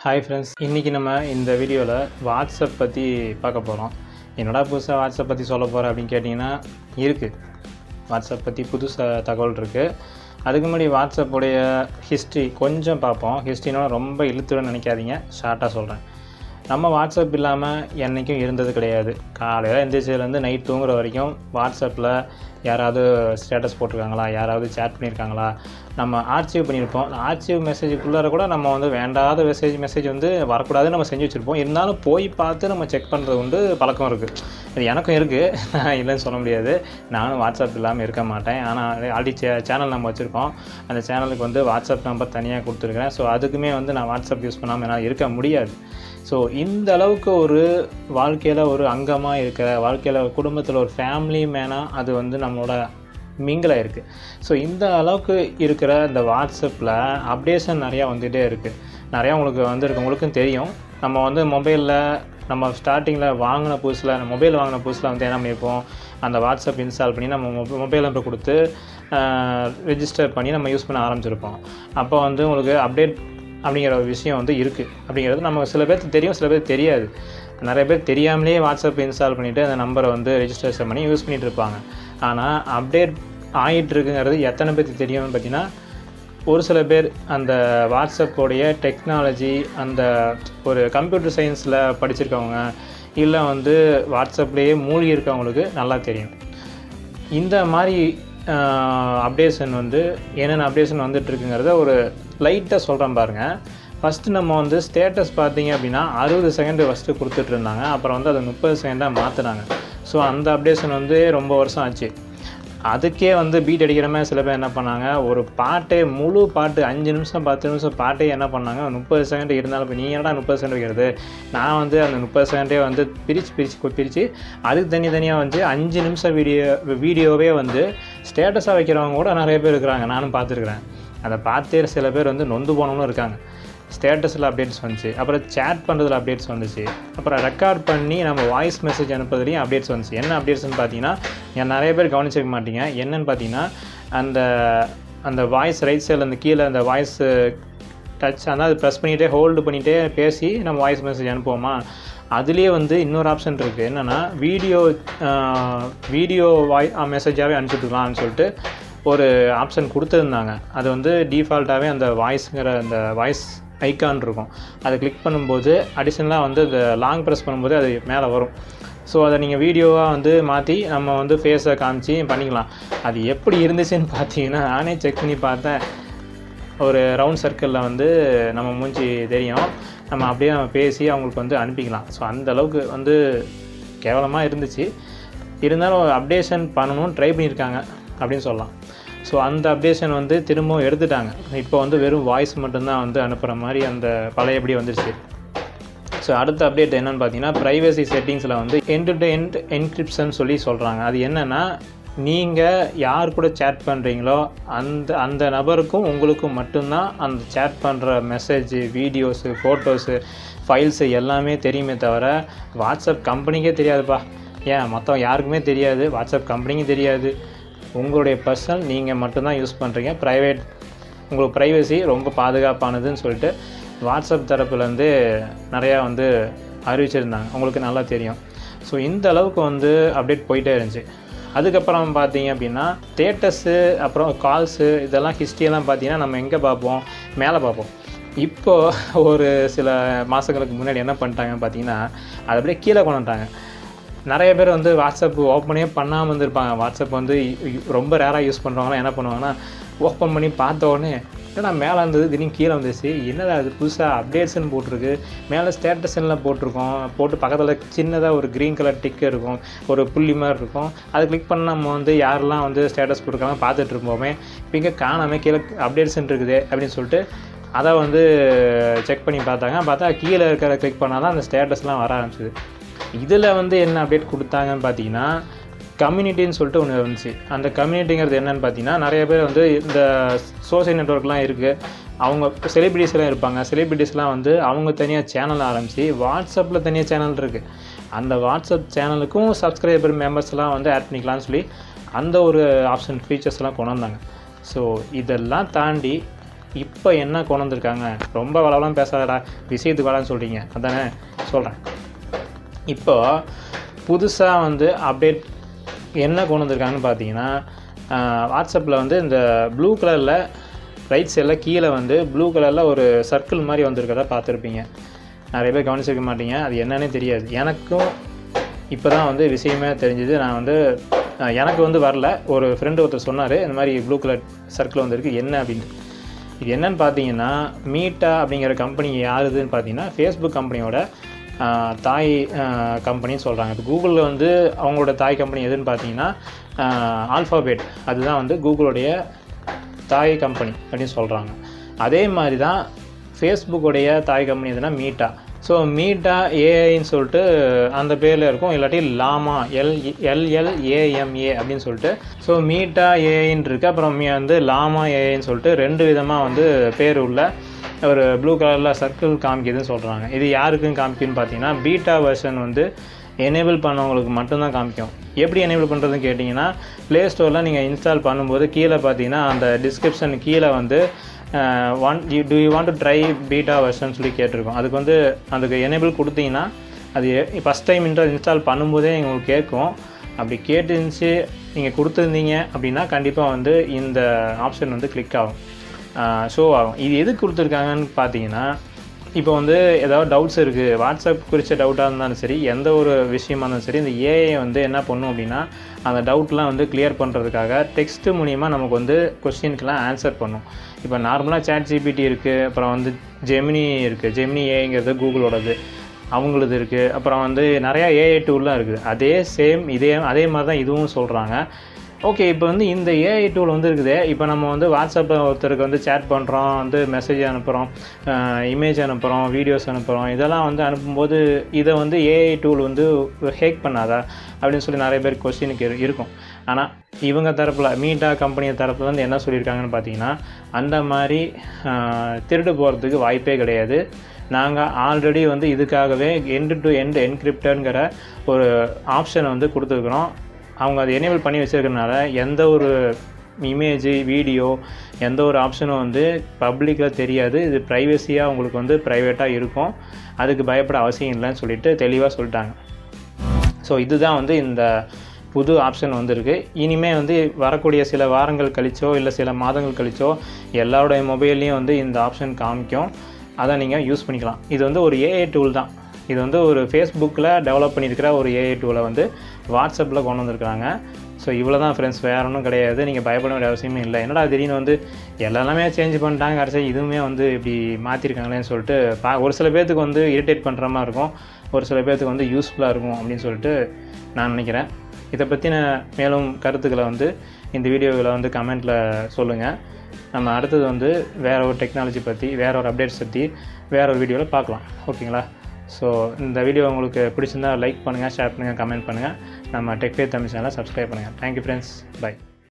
Hi friends, இன்றைக்கி நம்ம இந்த வீடியோவில் வாட்ஸ்அப் பற்றி பார்க்க போகிறோம். என்னடா புதுசாக வாட்ஸ்அப் பற்றி சொல்ல போகிறேன் அப்படின்னு கேட்டிங்கன்னா, இருக்குது. வாட்ஸ்அப் பற்றி புதுசாக தகவல் இருக்குது. அதுக்கு முன்னாடி வாட்ஸ்அப்புடைய ஹிஸ்ட்ரி கொஞ்சம் பார்ப்போம். ஹிஸ்ட்ரினால ரொம்ப இழுத்துன்னு நினைக்காதீங்க, ஷார்ட்டாக சொல்கிறேன். நம்ம வாட்ஸ்அப் இல்லாமல் என்றைக்கும் இருந்தது கிடையாது. காலையில் எந்திரிச்சதுலேருந்து நைட் தூங்குற வரைக்கும் வாட்ஸ்அப்பில் யாராவது ஸ்டேட்டஸ் போட்டிருக்காங்களா, யாராவது சேட் பண்ணியிருக்காங்களா, நம்ம ஆர்ச்சீவ் பண்ணியிருப்போம். ஆர்ச்சீவ் மெசேஜுக்குள்ளார கூட நம்ம வேண்டாத மெசேஜ் வரக்கூடாதுன்னு நம்ம செஞ்சு வச்சுருப்போம். இருந்தாலும் போய் பார்த்து நம்ம செக் பண்ணுறது உண்டு, பழக்கம் இருக்குது. இது எனக்கும் இருக்குது, நான் இல்லைன்னு சொல்ல முடியாது. நானும் வாட்ஸ்அப் இல்லாமல் இருக்க மாட்டேன். ஆனால் ஆல்ரெடி சேனல் நம்ம வச்சுருக்கோம். அந்த சேனலுக்கு வாட்ஸ்அப் நம்பர் தனியாக கொடுத்துருக்குறேன். ஸோ அதுக்குமே நான் வாட்ஸ்அப் யூஸ் பண்ணாமல் என்னால் இருக்க முடியாது. ஸோ இந்த அளவுக்கு ஒரு வாழ்க்கையில் ஒரு அங்கமாக இருக்கிற, வாழ்க்கையில் குடும்பத்தில் ஒரு ஃபேமிலி மேனாக அது நம்மளோட மிங்கிளாக இருக்குது. ஸோ இந்த அளவுக்கு இருக்கிற இந்த வாட்ஸ்அப்பில் அப்டேஷன் நிறையா வந்துகிட்டே இருக்குது. நிறையா உங்களுக்கு உங்களுக்கும் தெரியும். நம்ம மொபைலில் நம்ம ஸ்டார்டிங்கில் மொபைல் வாங்கின புதுசில் என்ன பண்ணியிருப்போம், அந்த வாட்ஸ்அப் இன்ஸ்டால் பண்ணி நம்ம மொபைல் நம்பர் கொடுத்து ரெஜிஸ்டர் பண்ணி நம்ம யூஸ் பண்ண ஆரம்பிச்சிருப்போம். அப்போ உங்களுக்கு அப்டேட் அப்படிங்கிற ஒரு விஷயம் இருக்குது. அப்படிங்கிறது நம்ம சில பேருக்கு தெரியும், சில பேர் தெரியாது. நிறைய பேர் தெரியாமலேயே வாட்ஸ்அப் இன்ஸ்டால் பண்ணிவிட்டு அந்த நம்பரை ரெஜிஸ்ட்ரேஷன் பண்ணி யூஸ் பண்ணிகிட்டு இருப்பாங்க. ஆனால் அப்டேட் ஆகிட்டுருக்குங்கிறது எத்தனை பேருக்கு தெரியும்னு பார்த்தீங்கன்னா, ஒரு சில பேர் அந்த வாட்ஸ்அப்போடைய டெக்னாலஜி, அந்த ஒரு கம்ப்யூட்டர் சயின்ஸில் படிச்சிருக்கவங்க, இல்லை வாட்ஸ்அப்லேயே மூழ்கி இருக்கவங்களுக்கு நல்லா தெரியும். இந்த மாதிரி அப்டேஷன் என்னென்ன அப்டேஷன் வந்துட்டுருக்குங்கிறத ஒரு லைட்டாக சொல்கிறேன் பாருங்கள். ஃபஸ்ட்டு நம்ம ஸ்டேட்டஸ் பார்த்தீங்க அப்படின்னா 60 செகண்டு ஃபஸ்ட்டு கொடுத்துட்ருந்தாங்க. அப்புறம் அதை 30 செகண்டாக மாற்றினாங்க. ஸோ அந்த அப்டேஷன் ரொம்ப வருஷம் ஆச்சு. அதுக்கே பீட் அடிக்கிற மாதிரி சில பேர் என்ன பண்ணாங்க, ஒரு முழு பாட்டு 5 நிமிஷம் 10 நிமிஷம் பாட்டே என்ன பண்ணாங்க, 30 செகண்ட் இருந்தாலும் இப்போ நீ என்னடா 30 செகண்ட் வைக்கிறது, நான் அந்த 30 செகண்டே பிரித்து அதுக்கு தனியாக 5 நிமிஷம் வீடியோவே ஸ்டேட்டஸாக வைக்கிறவங்க கூட நிறைய பேர் இருக்கிறாங்க. நானும் பார்த்துருக்குறேன். அதை பார்த்தே சில பேர் நொந்து போனவங்களும் இருக்காங்க. ஸ்டேட்டஸில் அப்டேட்ஸ் வந்துச்சு, அப்புறம் சேட் பண்ணுறதுல அப்டேட்ஸ் வந்துச்சு, அப்புறம் ரெக்கார்ட் பண்ணி நம்ம வாய்ஸ் மெசேஜ் அனுப்புறதுலையும் அப்டேட்ஸ் வந்துச்சு. என்ன அப்டேட்ஸ்னு பார்த்தீங்கன்னா, நிறைய பேர் கவனிச்சிக்க மாட்டீங்க. என்னென்னு பார்த்தீங்கன்னா, அந்த வாய்ஸ் ரைட் சைடில் அந்த கீழே அந்த வாய்ஸ் டச் அது ப்ரெஸ் பண்ணிகிட்டே ஹோல்டு பண்ணிகிட்டே பேசி நம்ம வாய்ஸ் மெசேஜ் அனுப்புவோமா, அதுலேயே இன்னொரு ஆப்ஷன் இருக்குது. என்னென்னா வீடியோ மெசேஜாகவே அனுப்பிச்சுட்டுக்கலாம்னு சொல்லிட்டு ஒரு ஆப்ஷன் கொடுத்துருந்தாங்க. அது டிஃபால்ட்டாகவே அந்த வாய்ஸுங்கிற அந்த வாய்ஸ் ஐக்கான் இருக்கும். அதை கிளிக் பண்ணும்போது அடிஷ்னலாக இந்த லாங் ப்ரெஸ் பண்ணும்போது அது மேலே வரும். ஸோ அதை நீங்கள் வீடியோவாக மாற்றி நம்ம ஃபேஸை காமிச்சு பண்ணிக்கலாம். அது எப்படி இருந்துச்சுன்னு பார்த்தீங்கன்னா, நானே செக் பண்ணி பார்த்தேன். ஒரு ரவுண்ட் சர்க்கிளில் நம்ம மூஞ்சி தெரியும். நம்ம அப்படியே நம்ம பேசி அவங்களுக்கு அனுப்பிக்கலாம். ஸோ அந்தளவுக்கு கேவலமாக இருந்துச்சு. இருந்தாலும் அப்டேஷன் பண்ணணும்னு ட்ரை பண்ணியிருக்காங்க அப்படின்னு சொல்லலாம். ஸோ அந்த அப்டேஷன் திரும்பவும் எடுத்துட்டாங்க. இப்போ வெறும் வாய்ஸ் மட்டும்தான் அனுப்புகிற மாதிரி அந்த பழையபடி வந்துருச்சு. ஸோ அடுத்த அப்டேட் என்னென்னு பார்த்தீங்கன்னா, ப்ரைவசி செட்டிங்ஸில் எண்ட் டு எண்ட் என்கிரிப்ஷன் சொல்லி சொல்கிறாங்க. அது என்னென்னா, நீங்கள் யார் கூட சேட் பண்ணுறீங்களோ அந்த நபருக்கும் உங்களுக்கும் மட்டும்தான் அந்த சேட் பண்ணுற மெசேஜ், வீடியோஸு, ஃபோட்டோஸு, ஃபைல்ஸு எல்லாமே தெரியுமே தவிர வாட்ஸ்அப் கம்பெனிக்கே தெரியாதுப்பா. ஏன் மொத்தம் யாருக்குமே தெரியாது, வாட்ஸ்அப் கம்பெனிக்கும் தெரியாது. உங்களுடைய பர்சனல் நீங்கள் மட்டும்தான் யூஸ் பண்ணுறீங்க. உங்களுக்கு ப்ரைவசி ரொம்ப பாதுகாப்பானதுன்னு சொல்லிட்டு வாட்ஸ்அப் தரப்புலேருந்து நிறையா அறிவிச்சிருந்தாங்க. உங்களுக்கு நல்லா தெரியும். ஸோ இந்த அளவுக்கு அப்டேட் போயிட்டே இருந்துச்சு. அதுக்கப்புறம் பார்த்தீங்க அப்படின்னா, ஸ்டேட்டஸு, அப்புறம் கால்ஸு, இதெல்லாம் ஹிஸ்ட்ரியெல்லாம் பார்த்தீங்கன்னா நம்ம எங்கே பார்ப்போம், மேலே பார்ப்போம். இப்போது ஒரு சில மாதங்களுக்கு முன்னாடி என்ன பண்ணிட்டாங்கன்னு பார்த்தீங்கன்னா, அதை அப்படியே கீழே கொண்டு வந்துட்டாங்க. நிறைய பேர் வாட்ஸ்அப் ஓப்பனே பண்ணாமல் இருந்திருப்பாங்க. வாட்ஸ்அப் ரொம்ப ரேராக யூஸ் பண்ணுறவங்களாம் என்ன பண்ணுவாங்கன்னா, ஓப்பன் பண்ணி பார்த்த உடனே ஏன்னா மேலே இருந்தது திடீர்னு கீழே வந்துச்சு, என்னடா அது புதுசாக அப்டேட்ஸ்ன்னு போட்டிருக்கு, மேலே ஸ்டேட்டஸ்லாம் போட்டு பக்கத்தில் சின்னதாக ஒரு க்ரீன் கலர் டிக் இருக்கும், ஒரு புள்ளி மாதிரி இருக்கும். அதை கிளிக் பண்ண நம்ம யாரெல்லாம் ஸ்டேட்டஸ் கொடுக்குறாங்க பார்த்துட்டு இருப்போமே, இப்போ இங்கே காணாமல் கீழே அப்டேட்ஸ்ன்னு இருக்குது அப்படின்னு சொல்லிட்டு அதை செக் பண்ணி பார்த்தா கீழே இருக்கிற கிளிக் பண்ணால் தான் அந்த ஸ்டேட்டஸ்லாம் வர ஆரம்பிச்சிது. இதில் என்ன அப்டேட் கொடுத்தாங்கன்னு பார்த்தீங்கன்னா, கம்யூனிட்டின்னு சொல்லிட்டு ஒன்று இருந்துச்சு. அந்த கம்யூனிட்டிங்கிறது என்னென்னு பார்த்தீங்கன்னா, நிறைய பேர் இந்த சோஷியல் நெட்வொர்க்லாம் இருக்குது. அவங்க செலிபிரிட்டிஸ்லாம் இருப்பாங்க. செலிபிரிட்டிஸ்லாம் அவங்க தனியாக சேனல் ஆரம்பித்து வாட்ஸ்அப்பில் தனியாக சேனல் இருக்குது. அந்த வாட்ஸ்அப் சேனலுக்கும் சப்ஸ்கிரைபர் மெம்பர்ஸ்லாம் ஆட் பண்ணிக்கலாம்னு சொல்லி அந்த ஒரு ஆப்ஷன் ஃபீச்சர்ஸ்லாம் கொண்டு வந்தாங்க. ஸோ இதெல்லாம் தாண்டி இப்போ என்ன கொண்டு வந்திருக்காங்க, ரொம்ப வளவலாம் பேசாதடா விஷயத்துக்கு வளன்னு சொல்கிறீங்க, அதானே சொல்கிறேன். இப்போ புதுசாக வந்து அப்டேட் என்ன கொண்டு வந்திருக்காங்கன்னு பார்த்தீங்கன்னா, வாட்ஸ்அப்பில் வந்து இந்த ப்ளூ கலரில் ரைட் சைடில் கீழே வந்து ப்ளூ கலரில் ஒரு சர்க்கிள் மாதிரி வந்திருக்கிறத பார்த்துருப்பீங்க. நிறைய பேர் கவனிச்சிருக்க மாட்டீங்க, அது என்னன்னே தெரியாது. எனக்கும் இப்போ தான் வந்து விஷயமே தெரிஞ்சுது. நான் வந்து எனக்கு வந்து வரல, ஒரு ஃப்ரெண்டு ஒருத்தர் சொன்னார் இந்த மாதிரி ப்ளூ கலர் சர்க்கிள் வந்துருக்கு என்ன அப்படின்ட்டு. இது என்னன்னு பார்த்தீங்கன்னா, மீட்டா அப்படிங்கிற கம்பெனி யாருதுன்னு பார்த்தீங்கன்னா ஃபேஸ்புக் கம்பெனியோட தாய் கம்பெனின்னு சொல்கிறாங்க. இப்போ கூகுளில் வந்து அவங்களோட தாய் கம்பெனி எதுன்னு பார்த்தீங்கன்னா ஆல்ஃபாபெட், அதுதான் வந்து கூகுளுடைய தாய் கம்பெனி அப்படின்னு சொல்கிறாங்க. அதே மாதிரி தான் ஃபேஸ்புக்குடைய தாய் கம்பெனி எதுனா மீட்டா. ஸோ மீட்டா ஏஐன்னு சொல்லிட்டு அந்த பேரில் இருக்கும், இல்லாட்டி லாமா LLAMA அப்படின்னு சொல்லிட்டு. ஸோ மீட்டா ஏஐன்னு இருக்குது, அப்புறம் வந்து லாமா ஏஐன்னு சொல்லிட்டு 2 விதமாக வந்து பேர் உள்ள ஒரு ப்ளூ கலரில் சர்க்கிள் காமிக்குதுன்னு சொல்கிறாங்க. இது யாருக்குன்னு காமிக்குன்னு பார்த்தீங்கன்னா பீட்டா வெர்ஷன் வந்து எனேபிள் பண்ணவங்களுக்கு மட்டும்தான் காமிக்கும். எப்படி எனேபிள் பண்ணுறதுன்னு கேட்டிங்கன்னா, ப்ளே ஸ்டோரில் நீங்கள் இன்ஸ்டால் பண்ணும்போது கீழே பார்த்தீங்கன்னா அந்த டிஸ்கிரிப்ஷன் கீழே வந்து do you want to try beta version சொல்லி கேட்டிருக்கோம். அதுக்கு எனேபிள் கொடுத்தீங்கன்னா அது ஃபஸ்ட் டைம் இன்ஸ்டால் பண்ணும்போதே உங்களுக்கு கேட்கும். அப்படி கேட்டுருந்துச்சு நீங்கள் கொடுத்துருந்தீங்க அப்படின்னா கண்டிப்பாக வந்து இந்த ஆப்ஷன் வந்து கிளிக் ஆகும், ஷோ ஆகும். இது எதுக்கு கொடுத்துருக்காங்கன்னு பார்த்தீங்கன்னா, இப்போ வந்து ஏதாவது டவுட்ஸ் இருக்குது, வாட்ஸ்அப் குறித்த டவுட்டாக இருந்தாலும் சரி, எந்த ஒரு விஷயமா இருந்தாலும் சரி, இந்த ஏஐ வந்து என்ன பண்ணும் அப்படின்னா அந்த டவுட்லாம் வந்து கிளியர் பண்ணுறதுக்காக டெக்ஸ்ட்டு மூலிமா நமக்கு வந்து கொஸ்டினுக்கெலாம் ஆன்சர் பண்ணும். இப்போ நார்மலாக ChatGPT இருக்குது, அப்புறம் வந்து ஜெமினி இருக்குது. ஜெமினி ஏஐங்கிறது கூகுளோடது, அவங்களது இருக்குது. அப்புறம் வந்து நிறையா ஏஐ டூல்லாம் இருக்குது. அதே மாதிரி தான் இதுவும் சொல்கிறாங்க. ஓகே, இப்போ வந்து இந்த ஏஐ டூல் வந்து இருக்குது. இப்போ நம்ம வந்து வாட்ஸ்அப்பில் ஒருத்தருக்கு வந்து சேட் பண்ணுறோம், வந்து மெசேஜ் அனுப்புகிறோம், இமேஜ் அனுப்புகிறோம், வீடியோஸ் அனுப்புகிறோம். இதெல்லாம் வந்து அனுப்பும்போது இதை வந்து ஏஐ டூல் வந்து ஹேக் பண்ணாதா அப்படின்னு சொல்லி நிறைய பேர் கொஸ்டினுக்கு இருக்கும். ஆனால் இவங்க தரப்பில் மீட்டா கம்பெனி தரப்பில் வந்து என்ன சொல்லியிருக்காங்கன்னு பார்த்தீங்கன்னா, அந்த மாதிரி திருடு போகிறதுக்கு வாய்ப்பே கிடையாது. நாங்கள் ஆல்ரெடி வந்து இதுக்காகவே எண்ட் டு எண்ட் என்கிரிப்டடுங்கிற ஒரு ஆப்ஷனை வந்து கொடுத்துருக்குறோம். அவங்க அதை எனேபிள் பண்ணி வச்சுருக்கனால எந்த ஒரு இமேஜு, வீடியோ, எந்த ஒரு ஆப்ஷனும் வந்து பப்ளிக்கில் தெரியாது. இது ப்ரைவசியாக உங்களுக்கு வந்து ப்ரைவேட்டாக இருக்கும், அதுக்கு பயப்பட அவசியம் இல்லைன்னு சொல்லிட்டு தெளிவாக சொல்லிட்டாங்க. ஸோ இதுதான் வந்து இந்த புது ஆப்ஷன் வந்துருக்கு. இனிமேல் வந்து வரக்கூடிய சில வாரங்கள் கழிச்சோ இல்லை சில மாதங்கள் கழிச்சோ எல்லாருடைய மொபைல்லையும் வந்து இந்த ஆப்ஷன் காமிக்கும். அதை நீங்கள் யூஸ் பண்ணிக்கலாம். இது வந்து ஒரு ஏஐ டூல் தான். இது வந்து ஒரு ஃபேஸ்புக்கில் டெவலப் பண்ணியிருக்கிற ஒரு ஏஐ டூலை வந்து வாட்ஸ்அப்பில் கொண்டு வந்திருக்காங்க. ஸோ இவ்வளோ தான் ஃப்ரெண்ட்ஸ், வேறு ஒன்றும் கிடையாது. நீங்கள் பயப்பட வேண்டிய அவசியமே இல்லை. என்னடா திடீர்னு வந்து எல்லாமே சேஞ்ச் பண்ணிட்டாங்க, கடைசி இதுவுமே வந்து இப்படி மாற்றிருக்காங்களேன்னு சொல்லிட்டு ஒரு சில பேர்த்துக்கு வந்து இரிட்டேட் பண்ணுற மாதிரி இருக்கும், ஒரு சில பேர்த்துக்கு வந்து யூஸ்ஃபுல்லாக இருக்கும் அப்படின்னு சொல்லிட்டு நான் நினைக்கிறேன். இதை பற்றின மேலும் கருத்துக்களை வந்து இந்த வீடியோவில் வந்து கமெண்ட்டில் சொல்லுங்கள். நம்ம அடுத்தது வந்து வேறு ஒரு டெக்னாலஜி பற்றி, வேறு ஒரு அப்டேட்ஸ் பற்றி வேறு ஒரு வீடியோவில் பார்க்கலாம். ஓகேங்களா? ஸோ இந்த வீடியோ உங்களுக்கு பிடிச்சிருந்தால் லைக் பண்ணுங்கள், ஷேர் பண்ணுங்கள், கமெண்ட் பண்ணுங்கள். நம்ம டெக் ஃபேர் தமிழ் சேனலை சப்ஸ்கிரைப் பண்ணுங்கள். Thank you friends, by.